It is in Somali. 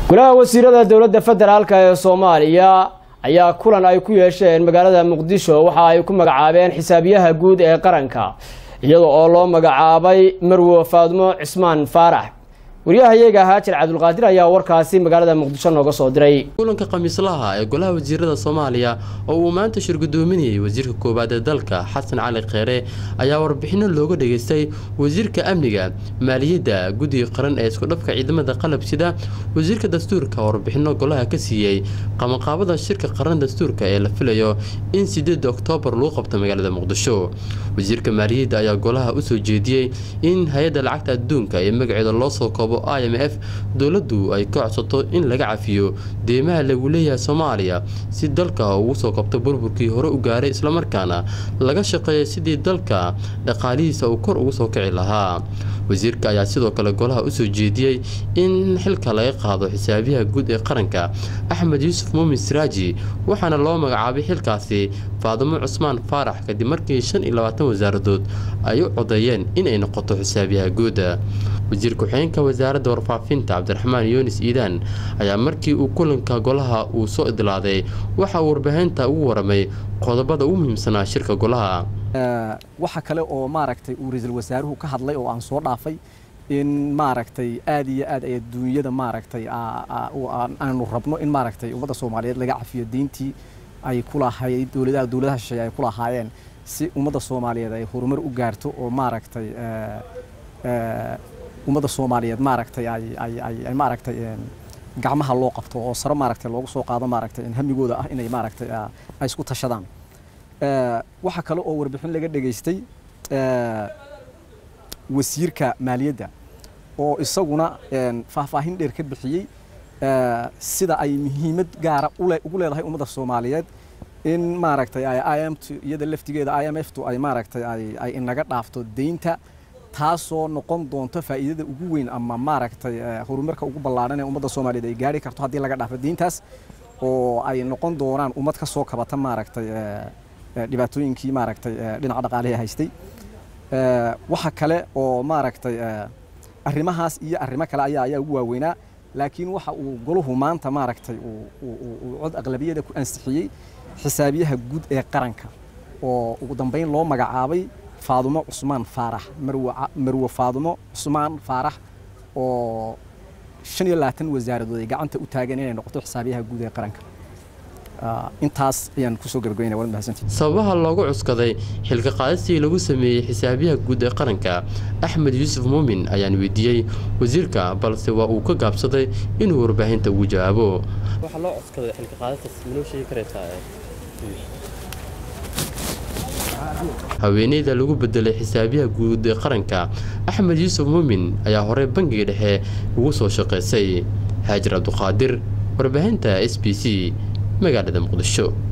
golaha wasiirada dawladda federaalka ee Soomaaliya ayaa kulan ay ku yeesheen magaalada Muqdisho waxa ay ku magacaabeen xisaabiyaha guud ee qaranka iyadoo oo loo magacaabay Marwo Faadmo Cismaan Faarax wariyahayaga Haajir Cabdulqaadir ayaa warkaasi magaalada Muqdisho nooga soo diray kulanka khamiislaha ee golaha wasiirada Soomaaliya oo uu maanta shir gudoominayay wasiirka koobaad ee dalka Xasan Cali Kheyre ayaa warbixino looga dhageystay wasiirka amniga maaliyadda guddiga qaran ee isku dhafka ciidamada qalabsida wasiirka dastuurka warbixino golaha ka siiyay qabanqaabada shirka qaran dastuurka ee la filayo in 8 Oktoobar lagu qabto magaalada Muqdisho wasiirka maaliyadda ayaa golaha u soo jeediyay in hay'adda lacagta adduunka ee magaceeda loo soo koobo IMF dawladdu ay ka codsato in laga cafiyo deemaha lagu leeyahay Soomaaliya si dalka uu soo kabto burburkii hore u gaaray isla markaana laga shaqeeyo sidii dalka dhaqaalihiisa uu kor ugu soo kici lahaa wasiirka ayaa sidoo kale golaha u soo jeediyay in xilka laga qaado xisaabiyaha guud ee qaranka Axmed Yuusuf Muumin Siraaji waxaana loo magacaabay xilkaasi Faadmo Cismaan Faarax kadib markii 25 wasaaradood ay u codeeyeen in ay noqoto xisaabiyaha guud wasiirka xigeenka wasaaradda warfaafinta Cabdiraxmaan Yuunus Iidaan ayaa markii uu kulanka golaha uu soo idlaaday waxa uu warbaahinta ugu waramay qodobada ugu muhiimsanaa shirka golaha waxa kale oo maaragtay uu ra'iisul wasaaruhu ka hadlay oo aan soo dhaafay in maaragtay aad iyo aad ay adduunyada maaragtay aanu rabno in maaragtay ummadda Soomaaliyeed laga cafiyo diintii ay ku lahaayeen dawladaha shisheeye ay ku lahaayeen si ummadda Soomaaliyeed ay horumar u gaarto oo maaragtay ummadda Soomaaliyeed maaragtay ay maaragtay gacmaha loo qabto oo sare maaragtay loogu soo qaado maaragtay in hamigooda ah inay maaragtay ay isku tashadaan waxa kale oo warbixin laga dhageystay wasiirka maaliyadda oo isaguna faahfaahin dheer ka bixiyay sida ay muhiimad gaar ah ugu leedahay ummadda Soomaaliyeed in maaragtay IMF iyada laftigeeda IMF-tu ay maaragtay ay inaga dhaafto deynta taasoo noqon doonto faa'iidada ugu weyn ama maaragtay horumarka ugu ballaaran ee ummadda Soomaaliyeed ay gaari karto haddii laga dhaafo deyntaas oo ay noqon doonaan ummad ka soo kabata maaragtay dhibaatooyinkii maaragtay dhinaca dhaqaalaha haystay waxa kale oo maaragtay arrimahaas iyo arrimo kale ayaa ugu waaweynaa laakiin waxa uu goluhu maanta maaragtay uu cod aqlabiyada ku ansixiyay xisaabiyaha guud ee qaranka oo ugu dambeyn loo magacaabay Faadmo Cismaan Faarax Marwo Faadmo Cismaan Faarax oo 25 wasaaradood ay gacanta u taagan inay noqoto xisaabiyaha guud ee qaranka intaas ayaan ku soo gabagabeynaa wada mahadsantiin sababaha loogu cuskaday xilka qaadistii lagu sameeyay xisaabiyaha guud ee qaranka Axmed Yuusuf Muumin ayaan weydiiyay wasiirka balse waa uu ka gaabsaday inuu warbaahinta ugu jawaabo waxa loo cuskaday xilka qaadista minuu sheegi kartaa haweeneyda lagu bedelay xisaabiyaha guud ee qaranka Axmed Yuusuf Muumin ayaa hore bangiga dhexe ugu soo shaqeysay Haajir Cabdulqaadir warbaahinta SBC magaalada Muqdisho.